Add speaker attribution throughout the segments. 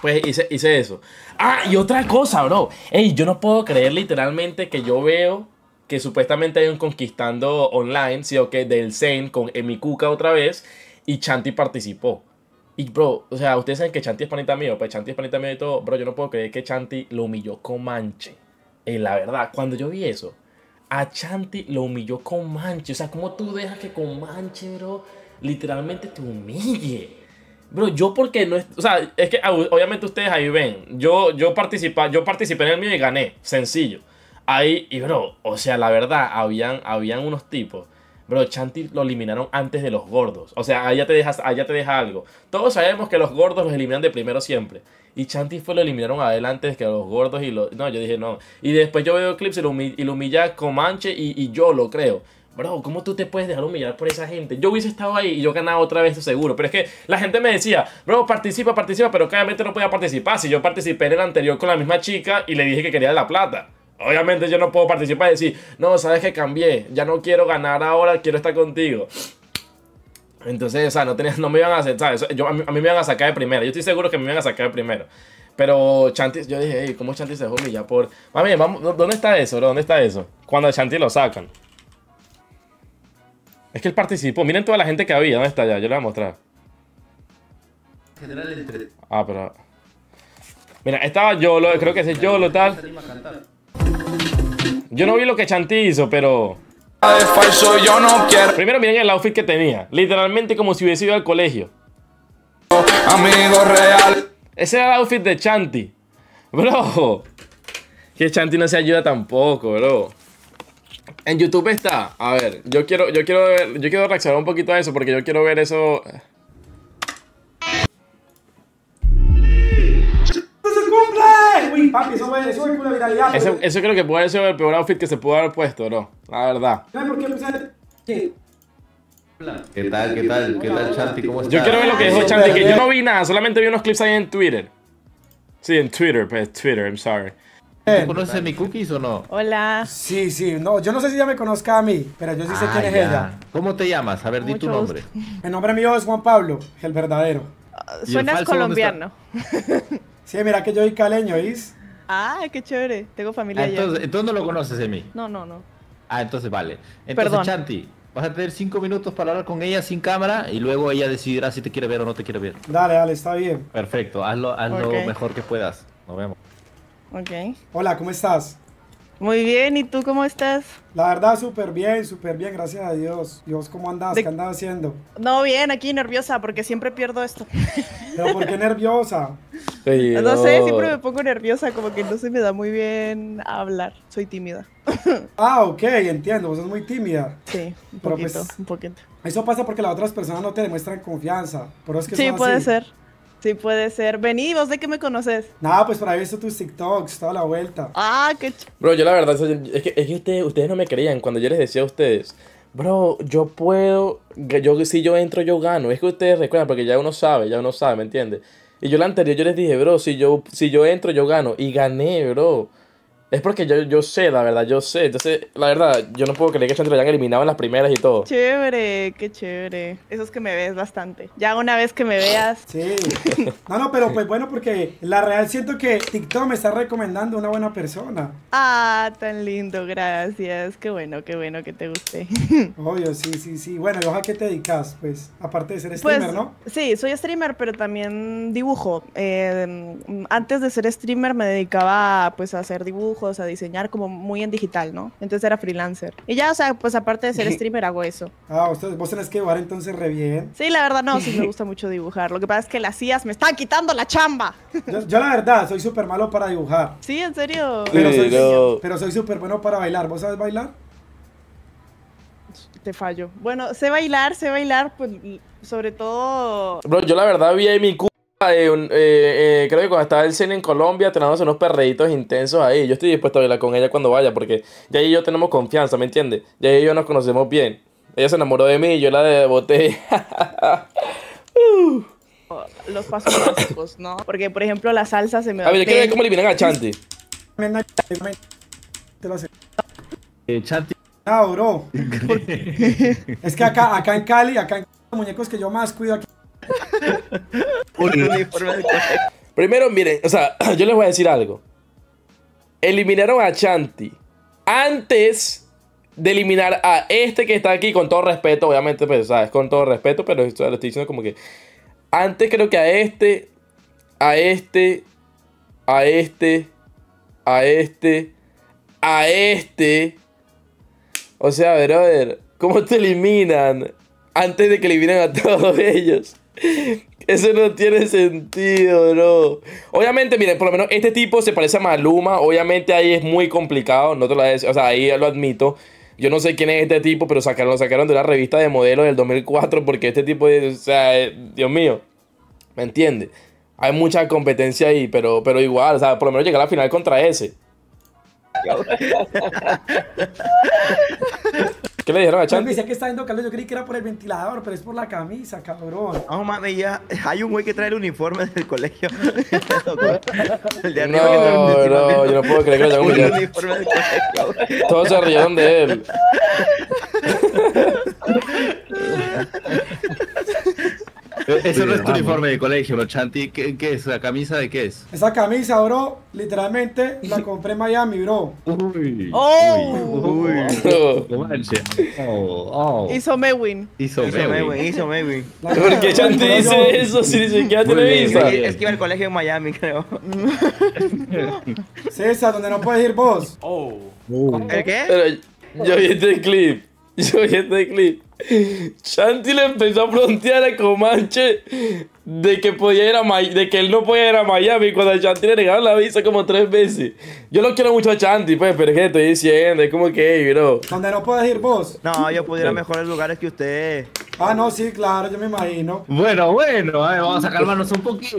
Speaker 1: Pues hice eso. Ah, y otra cosa, bro. Ey, yo no puedo creer literalmente que yo veo que supuestamente hay un conquistando online, sí o que del Zen con Emi Cuca otra vez, y Chanti participó. Y bro, o sea, ustedes saben que Chanti es panita mío, pues Chanti es panita mío y todo, bro, yo no puedo creer que Chanti lo humilló con Manche. La verdad, cuando yo vi eso, a Chanti lo humilló con Manche. O sea, ¿cómo tú dejas que con Manche, bro, literalmente te humille? Bro, yo porque no es... O sea, es que obviamente ustedes ahí ven. Yo participé en el mío y gané. Sencillo. Ahí, y bro, o sea, la verdad, habían unos tipos. Bro, Chanti lo eliminaron antes de los gordos. O sea, allá te deja algo. Todos sabemos que los gordos los eliminan de primero siempre. Y Chanti lo eliminaron adelante antes que los gordos y los... No, yo dije no. Y después yo veo clips y lo humilla Comanche y yo lo creo. Bro, ¿cómo tú te puedes dejar humillar por esa gente? Yo hubiese estado ahí y yo ganaba otra vez, seguro. Pero es que la gente me decía, bro, participa, pero claramente no podía participar. Si yo participé en el anterior con la misma chica y le dije que quería la plata. Obviamente yo no puedo participar y decir, no, sabes que cambié, ya no quiero ganar ahora, quiero estar contigo. Entonces, o sea, no me iban a aceptar. A mí me iban a sacar de primera. Yo estoy seguro que me iban a sacar de primero. Pero Chanti, yo dije, hey, ¿cómo Chanti se dejó humillar por...? Mami, vamos, ¿dónde está eso, bro? ¿Dónde está eso? Cuando a Chanti lo sacan. Es que él participó. Miren toda la gente que había. ¿Dónde está ya? Yo le voy a mostrar. Ah, pero... Mira, estaba Yolo. Creo que ese es Yolo, tal. Yo no vi lo que Chanti hizo, pero... Primero miren el outfit que tenía. Literalmente como si hubiese ido al colegio. Amigo real. Ese era el outfit de Chanti. Bro. Que Chanti no se ayuda tampoco, bro. En YouTube está. A ver, yo quiero reaccionar un poquito a eso porque yo quiero ver eso.
Speaker 2: Uy, papi, eso es una viralidad.
Speaker 1: Eso creo que puede ser el peor outfit que se pudo haber puesto, bro. La verdad.
Speaker 3: ¿Qué tal, Chanti? ¿Cómo estás?
Speaker 1: Yo quiero ver lo que dijo Chanti, que yo no vi nada, solamente vi unos clips ahí en Twitter. Sí, en Twitter, pues, Twitter, I'm sorry.
Speaker 3: ¿Tú conoces a mi Cookies o no?
Speaker 4: Hola.
Speaker 2: Sí, no, yo no sé si ella me conozca a mí, pero yo sí sé quién es ella.
Speaker 3: ¿Cómo te llamas? A ver, di tu nombre.
Speaker 2: El nombre mío es Juan Pablo, el verdadero.
Speaker 4: Suenas colombiano.
Speaker 2: Sí, mira que yo soy caleño, ¿oís?
Speaker 4: Ah, qué chévere. Tengo familia allá.
Speaker 3: Entonces no lo conoces de mí.
Speaker 4: No.
Speaker 3: Ah, entonces vale. Entonces, perdón. Chanti, vas a tener 5 minutos para hablar con ella sin cámara y luego ella decidirá si te quiere ver o no te quiere ver.
Speaker 2: Dale, está bien.
Speaker 3: Perfecto, hazlo mejor que puedas. Nos vemos.
Speaker 4: Ok.
Speaker 2: Hola, ¿cómo estás?
Speaker 4: Muy bien, ¿y tú cómo estás?
Speaker 2: La verdad, súper bien, gracias a Dios. ¿Y vos cómo andás? ¿Qué andas haciendo?
Speaker 4: No, bien, aquí nerviosa porque siempre pierdo esto.
Speaker 2: ¿Pero por qué nerviosa?
Speaker 4: No sé, siempre me pongo nerviosa, como que no se me da muy bien hablar. Soy tímida.
Speaker 2: Ah, ok, entiendo, vos sos muy tímida.
Speaker 4: Sí, un poquito.
Speaker 2: Eso pasa porque las otras personas no te demuestran confianza. Pero es que
Speaker 4: sí, puede ser. Sí, puede ser. Vení, ¿vos de qué me conoces?
Speaker 2: Nada, pues por ahí he visto tus TikToks, toda la vuelta.
Speaker 4: Ah, qué
Speaker 1: Bro, yo la verdad, es que ustedes no me creían cuando yo les decía a ustedes, bro, yo puedo, si yo entro, yo gano. Es que ustedes recuerdan, porque ya uno sabe, ¿me entiendes? Y yo la anterior, yo les dije, bro, si yo entro, yo gano. Y gané, bro. Es porque yo sé, la verdad, yo sé. Entonces, la verdad, yo no puedo creer que Chanti lo hayan eliminado en las primeras y todo.
Speaker 4: Chévere, qué chévere. Eso es que me ves bastante. Ya una vez que me veas.
Speaker 2: Sí. No, pero pues bueno, porque la real siento que TikTok me está recomendando una buena persona.
Speaker 4: Ah, tan lindo, gracias. Qué bueno que te guste.
Speaker 2: Obvio, sí. Bueno, ¿y a qué te dedicas? Pues, aparte de ser streamer, ¿no?
Speaker 4: Sí, soy streamer, pero también dibujo. Antes de ser streamer me dedicaba pues a hacer dibujos, a diseñar como muy en digital, ¿no? Entonces era freelancer. Y ya, o sea, pues aparte de ser streamer hago eso.
Speaker 2: Ah, vos tenés que dibujar entonces re bien.
Speaker 4: Sí, la verdad no, sí me gusta mucho dibujar. Lo que pasa es que las IAs me están quitando la chamba.
Speaker 2: Yo la verdad soy súper malo para dibujar.
Speaker 4: Sí, en serio.
Speaker 2: Pero soy súper bueno para bailar. ¿Vos sabes bailar?
Speaker 4: Te fallo. Bueno, sé bailar, pues sobre todo...
Speaker 1: Bro, yo la verdad vi a mi creo que cuando estaba el cine en Colombia tirándose unos perreitos intensos ahí. Yo estoy dispuesto a bailar con ella cuando vaya porque ya ella y yo tenemos confianza, ¿me entiendes? Ya ella y yo nos conocemos bien. Ella se enamoró de mí y yo la deboté.
Speaker 4: Los pasos básicos, ¿no? Porque, por ejemplo, la salsa se me da...
Speaker 1: A ver, yo quiero ver cómo eliminan a Chanti.
Speaker 2: Te lo sé.
Speaker 3: Chanti.
Speaker 2: Ah, bro. Es que acá en Cali, los muñecos que yo más cuido aquí.
Speaker 1: Primero, miren, o sea, yo les voy a decir algo. Eliminaron a Chanti antes de eliminar a este que está aquí, con todo respeto, obviamente, pues, ¿sabes? Con todo respeto, pero esto lo estoy diciendo como que... Antes creo que a este... O sea, brother, ¿cómo te eliminan antes de que eliminen a todos ellos? Eso no tiene sentido, bro. Obviamente, miren, por lo menos este tipo se parece a Maluma. Obviamente ahí es muy complicado, no te lo voy a decir, o sea, ahí lo admito. Yo no sé quién es este tipo, pero lo sacaron de una revista de modelos del 2004 porque este tipo, o sea, Dios mío, ¿me entiendes? Hay mucha competencia ahí, pero igual, o sea, por lo menos llegar a la final contra ese. ¿Qué le dijeron a
Speaker 2: Yo
Speaker 1: Chanti?
Speaker 2: pensé que está viendo calor, yo creí que era por el ventilador, pero es por la camisa, cabrón.
Speaker 5: No, mami, ya hay un güey que trae el uniforme del colegio. El de
Speaker 1: No, bro, yo no puedo creer que lo hayan
Speaker 5: el
Speaker 1: humillado.
Speaker 5: uniforme del colegio.
Speaker 1: Todos se rieron de él.
Speaker 3: Eso no es tu uniforme de colegio, bro, Chanti. ¿Qué es? ¿La camisa de qué es?
Speaker 2: Esa camisa, bro, literalmente la compré en Miami, bro.
Speaker 3: Uy.
Speaker 4: ¡Oh!
Speaker 3: Comanche. Oh.
Speaker 4: Hizo Mewin.
Speaker 3: Hizo
Speaker 5: Hizo
Speaker 3: Mewin.
Speaker 5: Mewin, hizo Mewin.
Speaker 1: ¿Por qué Chanti dice eso si ni siquiera
Speaker 3: Muy
Speaker 1: tiene
Speaker 3: bien,
Speaker 1: visa?
Speaker 3: muy bien.
Speaker 5: Es que iba al colegio en Miami, creo.
Speaker 2: César, donde no puedes ir vos.
Speaker 5: ¿El qué?
Speaker 1: Pero yo vi este clip. Chanti le empezó a frontear a Comanche de que podía ir a de que él no podía ir a Miami cuando a Chanti le negaron la visa como 3 veces. Yo lo quiero mucho a Chanti, pues, pero es que te estoy diciendo, es como que, bro.
Speaker 2: Donde no puedes ir vos.
Speaker 5: No, yo pudiera mejores lugares que usted.
Speaker 2: Ah, no, sí, claro, yo me imagino.
Speaker 3: Bueno, vamos a calmarnos un poquito.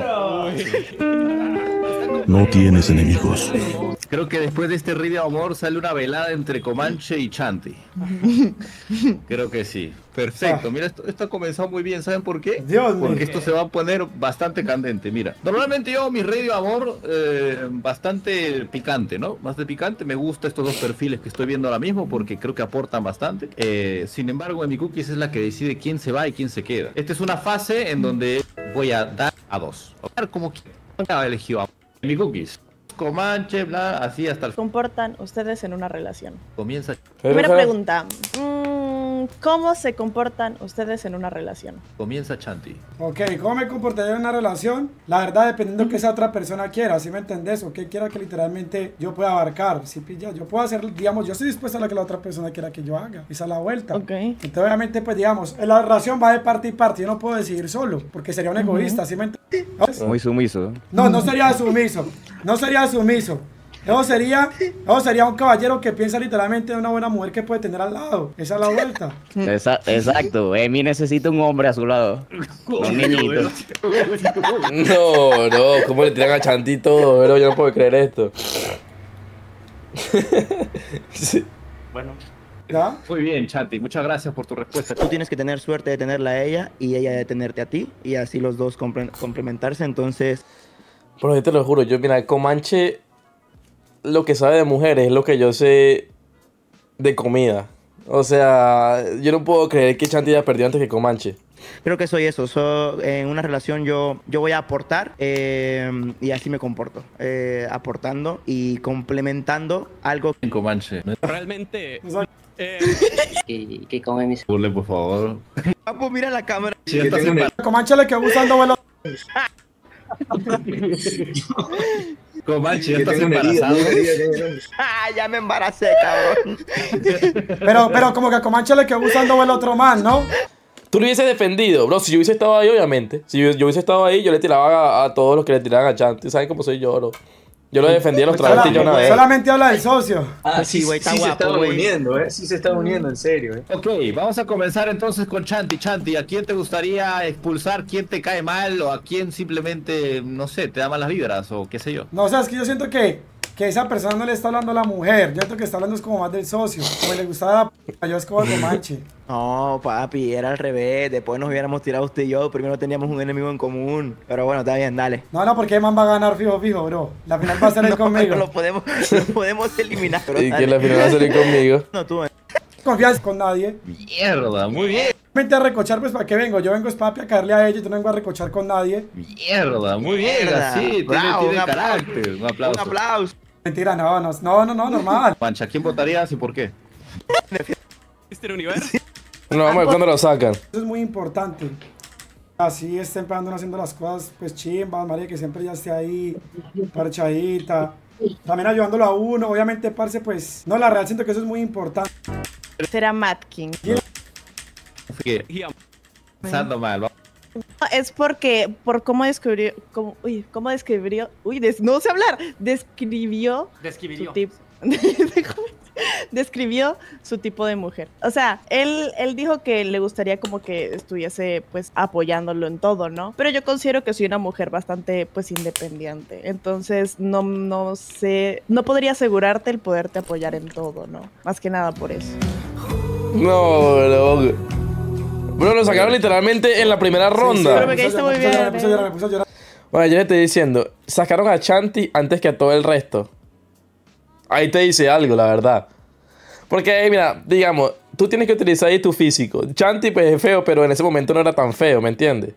Speaker 6: No tienes enemigos.
Speaker 3: Creo que después de este río de amor sale una velada entre Comanche y Chanti. Creo que sí. Perfecto. Mira, esto ha comenzado muy bien. ¿Saben por qué?
Speaker 2: Dios mío.
Speaker 3: Porque esto se va a poner bastante candente. Mira, normalmente yo mi radio amor bastante picante, ¿no? Más de picante. Me gusta estos dos perfiles que estoy viendo ahora mismo porque creo que aportan bastante. Sin embargo, en mi cookies es la que decide quién se va y quién se queda. Esta es una fase en donde voy a dar a dos. A ver cómo ha elegido a mi cookies. Comanche, bla, así hasta el
Speaker 4: ¿Comportan ustedes en una relación?
Speaker 3: comienza.
Speaker 4: Primera pregunta. ¿Cómo se comportan ustedes en una relación?
Speaker 3: Comienza Chanti.
Speaker 2: Ok, ¿cómo me comportaría en una relación? La verdad, dependiendo que esa otra persona quiera, ¿sí me entendés? O que quiera que literalmente yo pueda abarcar. Si pilla, yo puedo hacer, digamos, yo estoy dispuesto a lo que la otra persona quiera que yo haga. Esa es la vuelta.
Speaker 4: Ok.
Speaker 2: Entonces, obviamente, pues, digamos, la relación va de parte y parte. Yo no puedo decidir solo, porque sería un egoísta, ¿sí me entiendes?
Speaker 5: Muy sumiso.
Speaker 2: No, no sería sumiso. No sería sumiso. Eso sería un caballero que piensa literalmente en una buena mujer que puede tener al lado. Esa es la vuelta.
Speaker 7: Exacto, Emi necesita un hombre a su lado. Un niñito.
Speaker 1: No, ¿cómo le tiran a Chanti y todo, bro? Yo no puedo creer esto. Sí.
Speaker 5: Bueno.
Speaker 2: ¿Ya?
Speaker 3: Muy bien, Chanti, muchas gracias por tu respuesta.
Speaker 5: Tú tienes que tener suerte de tenerla a ella y ella de tenerte a ti. Y así los dos complementarse. Entonces,
Speaker 1: Pero yo te lo juro, mira, Comanche lo que sabe de mujeres es lo que yo sé de comida. O sea, yo no puedo creer que Chanti haya perdido antes que Comanche.
Speaker 5: creo que soy eso. En una relación yo voy a aportar y así me comporto. Aportando y complementando algo.
Speaker 3: En Comanche.
Speaker 8: Realmente.
Speaker 7: ¿Qué come mis?
Speaker 3: Burle, por favor.
Speaker 5: Papo, mira la cámara.
Speaker 3: Si estás
Speaker 2: Comanche le quedó gustando vuelo.
Speaker 3: Comanche, ya estás embarazado.
Speaker 5: Ya me embaracé, cabrón.
Speaker 2: Pero como que a Comanche le quedó gustando el otro man, ¿no?
Speaker 1: Tú lo hubieses defendido, bro. Si yo hubiese estado ahí, obviamente. Si yo hubiese estado ahí, yo le tiraba a todos los que le tiraban a Chanti. ¿Saben cómo soy yo, bro? Yo lo defendí a los travestis yo una vez.
Speaker 2: Solamente habla del socio.
Speaker 5: Sí, güey, está guapo,
Speaker 9: se está
Speaker 5: güey.
Speaker 9: uniendo, sí se está uniendo, en serio,
Speaker 3: Ok, vamos a comenzar entonces con Chanti. Chanti, ¿a quién te gustaría expulsar? ¿Quién te cae mal? ¿O a quién simplemente, no sé, te da malas vibras? O qué sé yo.
Speaker 2: No, o sea, es que yo siento que esa persona no le está hablando a la mujer. Yo siento que está hablando es como más del socio. Como le gustaba la p***, yo es como Comanche.
Speaker 5: No, papi, era al revés. Después nos hubiéramos tirado usted y yo. Primero teníamos un enemigo en común. Pero bueno, está bien, dale.
Speaker 2: No, porque man va a ganar fijo, bro. La final va a ser él conmigo.
Speaker 5: Lo podemos eliminar. Pero
Speaker 1: Y
Speaker 5: dale.
Speaker 1: que la final va a salir conmigo.
Speaker 5: No, tú.
Speaker 2: Confianza con nadie.
Speaker 3: Mierda, muy bien.
Speaker 2: A recochar, pues, ¿para qué vengo? Yo vengo es papi a caerle a ella, yo no vengo a recochar con nadie.
Speaker 3: Mierda, muy bien,
Speaker 5: Mierda.
Speaker 3: así,
Speaker 5: Bravo,
Speaker 3: tiene
Speaker 5: un aplauso.
Speaker 3: carácter. Un aplauso.
Speaker 5: Un aplauso.
Speaker 2: Mentira, no, normal.
Speaker 3: Pancha, ¿quién votarías y por qué?
Speaker 8: Mister Universo.
Speaker 1: No, vamos a ver cuándo lo sacan.
Speaker 2: Eso es muy importante. Así estén haciendo las cosas, pues chimbas, María, que siempre ya esté ahí, parchadita. También ayudándolo a uno, obviamente, parce, pues, no, la real siento que eso es muy importante.
Speaker 4: Será Mad King.
Speaker 3: Pensando mal, ¿va?
Speaker 4: Es porque, por cómo describió, cómo describió, no sé hablar, describió su tipo. Describió su tipo de mujer. O sea, él dijo que le gustaría como que estuviese pues apoyándolo en todo, ¿no? Pero yo considero que soy una mujer bastante pues independiente. Entonces no sé, no podría asegurarte el poderte apoyar en todo, ¿no? Más que nada por eso.
Speaker 1: No, bro. Bro, lo sacaron literalmente en la primera ronda.
Speaker 4: Pero me caíste muy bien.
Speaker 2: Me puse a llorar.
Speaker 1: Bueno, yo le estoy diciendo, sacaron a Chanti antes que a todo el resto. Ahí te dice algo, la verdad. Porque, mira, digamos, tú tienes que utilizar ahí tu físico. Chanti, pues, es feo, pero en ese momento no era tan feo, ¿me entiendes?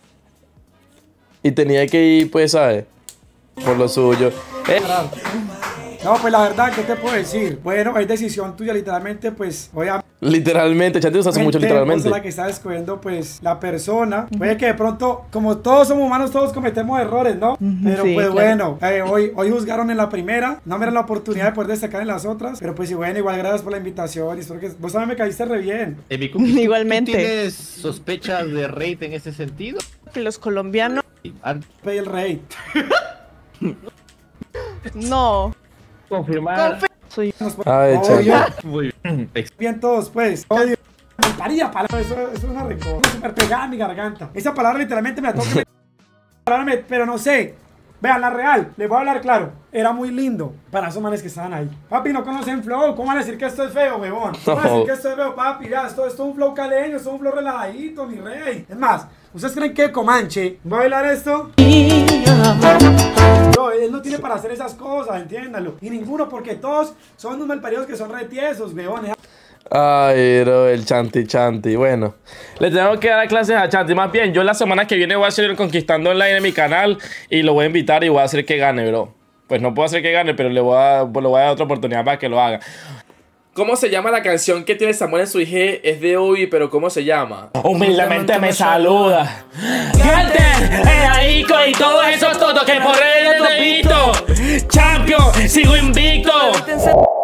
Speaker 1: Y tenía que ir, pues, ¿sabes? Por lo suyo.
Speaker 2: No, pues la verdad, ¿qué te puedo decir? Bueno, es decisión tuya, literalmente, pues, obviamente.
Speaker 1: Literalmente, Chanti usa mucho literalmente.
Speaker 2: Es la que está escogiendo, pues, la persona. Puede que de pronto, como todos somos humanos, todos cometemos errores, ¿no? Pero
Speaker 4: sí,
Speaker 2: pues
Speaker 4: claro.
Speaker 2: bueno, hoy juzgaron en la primera, no me dieron la oportunidad de poder destacar en las otras, pero pues sí, bueno, igual gracias por la invitación y espero que vos también me caíste re bien.
Speaker 4: Igualmente.
Speaker 3: ¿Tú tienes sospechas de Rate en ese sentido?
Speaker 4: Que los colombianos,
Speaker 2: Pedí el rey.
Speaker 4: no.
Speaker 9: Confirmar.
Speaker 4: Soy
Speaker 1: Ay,
Speaker 2: Obvio.
Speaker 1: Chanti.
Speaker 3: Muy bien.
Speaker 2: Bien todos, pues. Odio. Paría palabra, eso es una recoja. Súper pegada en mi garganta. Esa palabra literalmente me la toca. Pero no sé. Vean, la real, les voy a hablar claro. Era muy lindo para esos manes que estaban ahí. Papi, no conocen flow. ¿Cómo van a decir que esto es feo, huevón? ¿Cómo van a decir que esto es feo, papi? Ya, esto es un flow caleño, esto es un flow relajadito, mi rey. Es más, ¿ustedes creen que Comanche va a bailar esto? No, él no tiene para hacer esas cosas, entiéndalo. Y ninguno, porque todos son unos malparidos que son retiesos, huevones.
Speaker 1: Ay, bro, el Chanti. Bueno, le tengo que dar clases a Chanti. Más bien, yo la semana que viene voy a seguir conquistando online en mi canal y lo voy a invitar y voy a hacer que gane, bro. Pues no puedo hacer que gane, pero le voy a dar otra oportunidad para que lo haga. ¿Cómo se llama la canción que tiene Samuel en su IG? Es de Obi, pero ¿cómo se llama? Humildemente me saluda. Gente, Eraico y todos esos totos que por él te visto. Champion, sigo invicto.